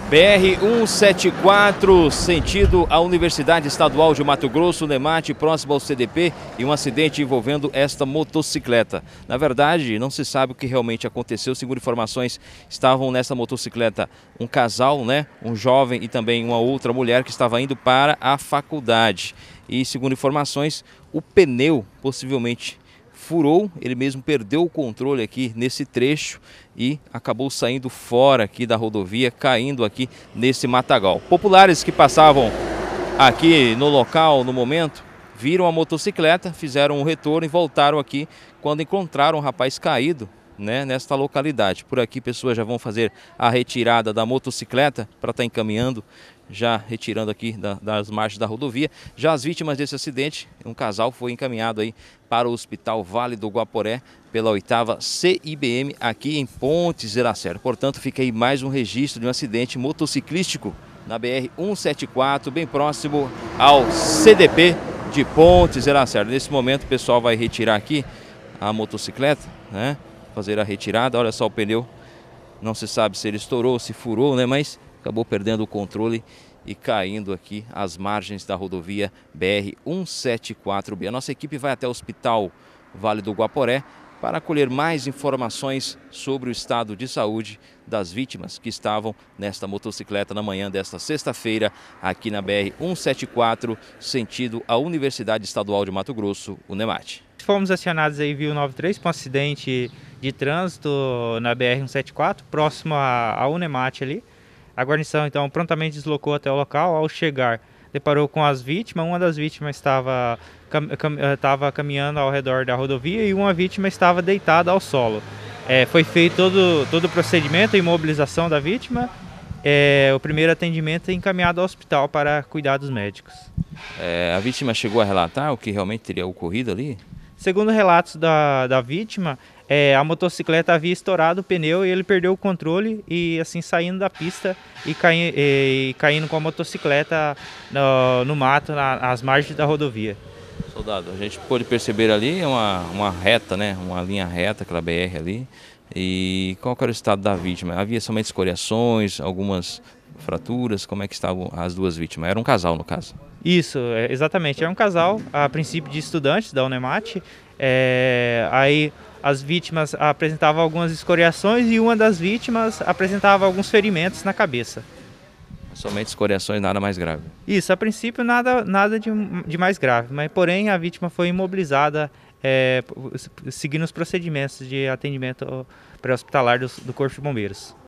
BR-174, sentido à Universidade Estadual de Mato Grosso, Unemat, próximo ao CDP, e um acidente envolvendo esta motocicleta. Na verdade, não se sabe o que realmente aconteceu. Segundo informações, estavam nessa motocicleta um casal, um jovem e também uma outra mulher que estava indo para a faculdade. E segundo informações, o pneu possivelmente furou, ele mesmo perdeu o controle aqui nesse trecho e acabou saindo fora aqui da rodovia, caindo aqui nesse matagal. Populares que passavam aqui no local no momento, viram a motocicleta, fizeram um retorno e voltaram aqui quando encontraram um rapaz caído, nesta localidade. Por aqui pessoas já vão fazer a retirada da motocicleta para estar encaminhando, já retirando aqui das margens da rodovia. Já as vítimas desse acidente, um casal foi encaminhado aí para o Hospital Vale do Guaporé pela 8ª CIBM aqui em Pontes de Iracema. Portanto, fica aí mais um registro de um acidente motociclístico na BR-174, bem próximo ao CDP de Pontes de Iracema. Nesse momento o pessoal vai retirar aqui a motocicleta, fazer a retirada. Olha só o pneu, não se sabe se ele estourou, se furou, mas acabou perdendo o controle e caindo aqui às margens da rodovia BR-174B. A nossa equipe vai até o Hospital Vale do Guaporé para colher mais informações sobre o estado de saúde das vítimas que estavam nesta motocicleta na manhã desta sexta-feira aqui na BR-174, sentido à Universidade Estadual de Mato Grosso, Unemat. Fomos acionados aí via 93 para um acidente de trânsito na BR-174, próximo à Unemat ali. A guarnição então prontamente deslocou até o local. Ao chegar, deparou com as vítimas. Uma das vítimas estava caminhando ao redor da rodovia e uma vítima estava deitada ao solo. Foi feito todo o procedimento, a imobilização da vítima, o primeiro atendimento é encaminhado ao hospital para cuidados médicos. A vítima chegou a relatar o que realmente teria ocorrido ali? Segundo relatos da vítima, a motocicleta havia estourado o pneu e ele perdeu o controle e assim saindo da pista e caindo com a motocicleta no mato, nas margens da rodovia. Soldado, a gente pôde perceber ali uma reta, uma linha reta, aquela BR ali. E qual era o estado da vítima? Havia somente escoriações, algumas fraturas? Como é que estavam as duas vítimas? Era um casal no caso? Isso, exatamente. É um casal, a princípio de estudantes da Unemat. Aí as vítimas apresentavam algumas escoriações e uma das vítimas apresentava alguns ferimentos na cabeça. Somente escoriações, nada mais grave? Isso, a princípio nada de mais grave, mas porém a vítima foi imobilizada seguindo os procedimentos de atendimento pré-hospitalar do Corpo de Bombeiros.